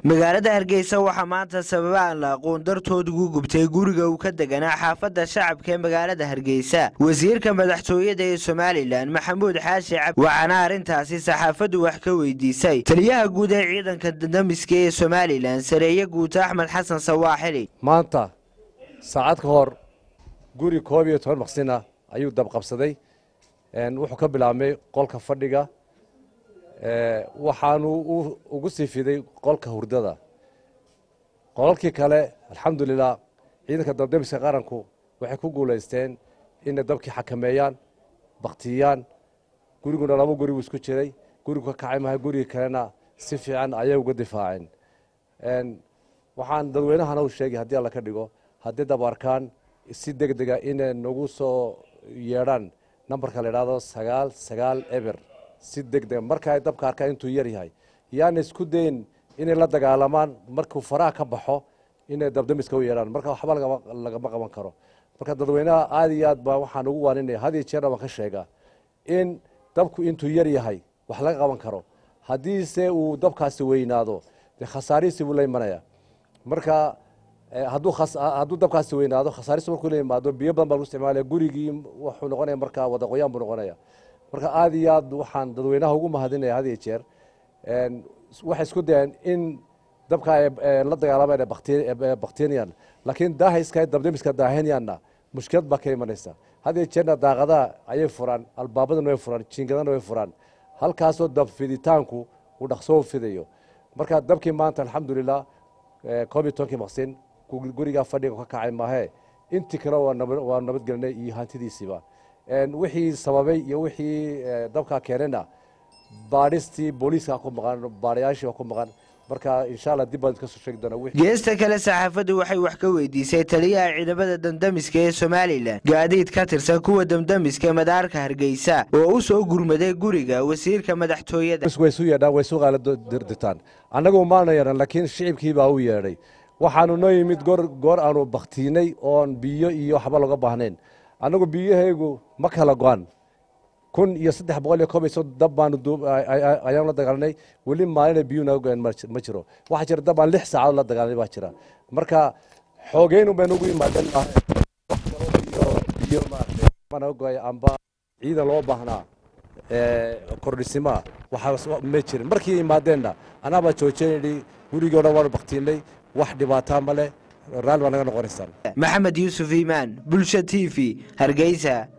magaalada Hargeysa waxa maanta sabab aan la aqoon dartood ugu gubtay guriga uu ka deganaa xaafadda shacabka ee magaalada Hargeysa wasiirka madaxtooyada ee Soomaaliland Maxamuud Xaashi Cabdi waxaana arintaasi saxaafadu wax ka weydiisay taliyaha guud ee ciidanka dambamiska ee Soomaaliland sareeya guud Axmed Xasan Sawaaxili maanta saacad ka hor guri 12 maqsina ayuu dab qabsaday wuxuu ka bilaabmay qolka fadhiga waxaanu ugu siifiday qolka hurdada qolalkii kale alxamdulillah ciidanka dambamiska qaranku waxay ku guuleysteen in dabkii xakameeyaan baqtiyaan guriguna laba guri uu isku jiray gurigu ka kacay maaha guriga kalena si fiican ayay uga difaaceen waxaan dadweynahana u sheegay haddii alla ka dhigo haddii dab arkaan si degdega inay nagu soo yeedhaan nambarka la yidhaahdo 99 eber si degdeg marka ay dabka arkaan intuu yar yahay yaana isku dayn inay la dagaalamaan markuu faraha ka baxo inay dabdamiska u yeedhaan marka waxba lagama qaban karo marka dadweynaha aad iyo aad baa waxaan ugu waaninaya had iyo jeer waan ka sheegaa in dabku intuu yar yahay wax laga qaban karo haddiise uu dabkaasi weynaado khasaarihiisi buu la imanaya marka hadduu dabkaasi weynaado khasaarihiisi markuu la yimaado biyo badan baa lagu isticmaalaya gurigii wuxuu noqonaya marka wada qoyaan buu noqonaya marka aad iyo aad waxaan dadweynaha ugu mahadinaya had iyo jeer waxay isku dayeen in dabka la dagaalamaan bakteeriyan laakiin daahayska dabdamiska daahinayaanna mushkilad baa ka imanaysa had iyo jeerna daaqadaha ayay furaan albaabadana way furaan jiingadana way furaan halkaasoo dab fiditaanku uu dhaqsoo fidayo marka dabkii maanta alxamdulillah 12 maqsin guriga fadhiga ka kacay maahe intii kale waa nabadgelinay iyo hantidiisiba wixii sababay iyo wixii dabka keenana baadhistii booliiska ku maqan baarayaashii ku maqan marka insha Allah dib baad ka soo sheegi doonaa geesta kale saxaafadu waxay wax ka weydiisay taliyaha ciidamada dambamiska ee Soomaaliland gaadiid ka tirsan kuwa dambamiska madaarka Hargeysa oo u soo gurmaday guriga wasiirka madaxtooyada way soo yeedhaan way soo qaala dirditaan anagu maanayaan laakiin shicibkii baa u yeedhay waxaanu noo yimid goor aanu baqtiinay oon biyo iyo waxba laga baahnayn anagu biyahaygu ma kala go'an 1300 dab baanu ayaan la dagaalanay wali maalin biyo naga go'an ma jiro waxa jira dab aan 6 saacadood la dagaalanay baa jira marka xoogeen baan ugu imaadeen biyo ma naga go'ay amba ciidan loo baahnaa kordhisima waxa ma jirin markii imaadeenna anaba joojinay gurigooda waan baqtiinay wax dhibaato ma leh raal baan naga noqonaysan Maxamed Yuusuf Iimaan Bulsha TV Hargeysa